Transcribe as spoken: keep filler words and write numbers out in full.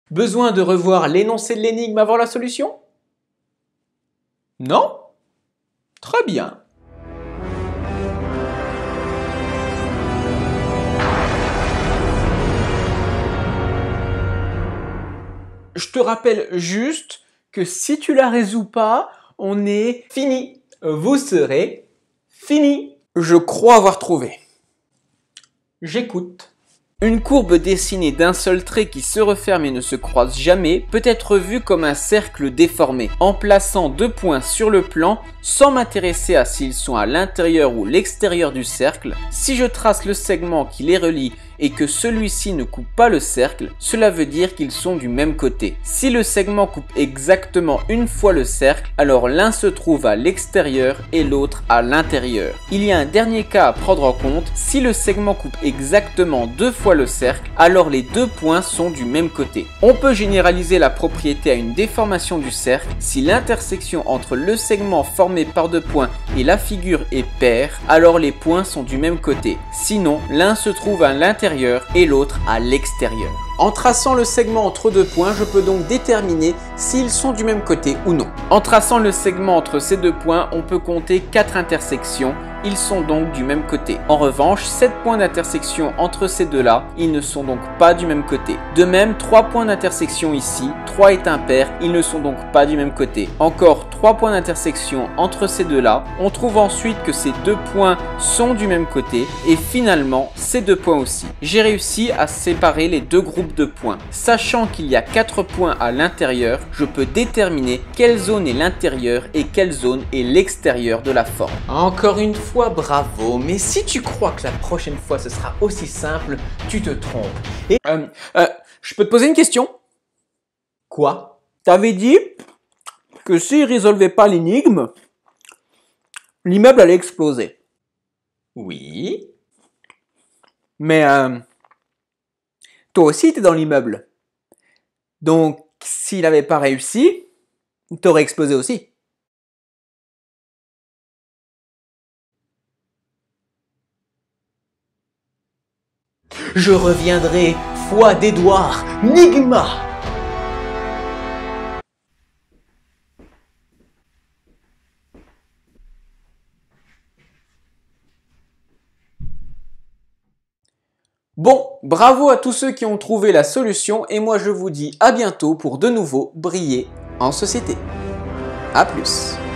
Besoin de revoir l'énoncé de l'énigme avant la solution? Non? Très bien. Je te rappelle juste que si tu la résous pas, on est fini. Vous serez fini. Je crois avoir trouvé. J'écoute. Une courbe dessinée d'un seul trait qui se referme et ne se croise jamais peut être vue comme un cercle déformé. En plaçant deux points sur le plan, sans m'intéresser à s'ils sont à l'intérieur ou l'extérieur du cercle, si je trace le segment qui les relie et que celui-ci ne coupe pas le cercle, cela veut dire qu'ils sont du même côté. Si le segment coupe exactement une fois le cercle, alors l'un se trouve à l'extérieur et l'autre à l'intérieur. Il y a un dernier cas à prendre en compte, si le segment coupe exactement deux fois le cercle, alors les deux points sont du même côté. On peut généraliser la propriété à une déformation du cercle si l'intersection entre le segment formé par deux points et la figure est paire, alors les points sont du même côté. Sinon, l'un se trouve à l'intérieur et l'autre à l'extérieur. En traçant le segment entre deux points, je peux donc déterminer s'ils sont du même côté ou non. En traçant le segment entre ces deux points, on peut compter quatre intersections. Ils sont donc du même côté. En revanche, sept points d'intersection entre ces deux-là, ils ne sont donc pas du même côté. De même, trois points d'intersection ici, trois est impair, ils ne sont donc pas du même côté. Encore trois points d'intersection entre ces deux-là. On trouve ensuite que ces deux points sont du même côté et finalement, ces deux points aussi. J'ai réussi à séparer les deux groupes de points. Sachant qu'il y a quatre points à l'intérieur, je peux déterminer quelle zone est l'intérieur et quelle zone est l'extérieur de la forme. Encore une fois, bravo, mais si tu crois que la prochaine fois ce sera aussi simple, tu te trompes. Et euh, euh, je peux te poser une question? Quoi? T'avais dit que s'il résolvait pas l'énigme, l'immeuble allait exploser. Oui. Mais euh, toi aussi t'es dans l'immeuble. Donc s'il n'avait pas réussi, t'aurais explosé aussi. Je reviendrai, foi d'Édouard, Nigma. Bon, bravo à tous ceux qui ont trouvé la solution et moi je vous dis à bientôt pour de nouveau briller en société. A plus.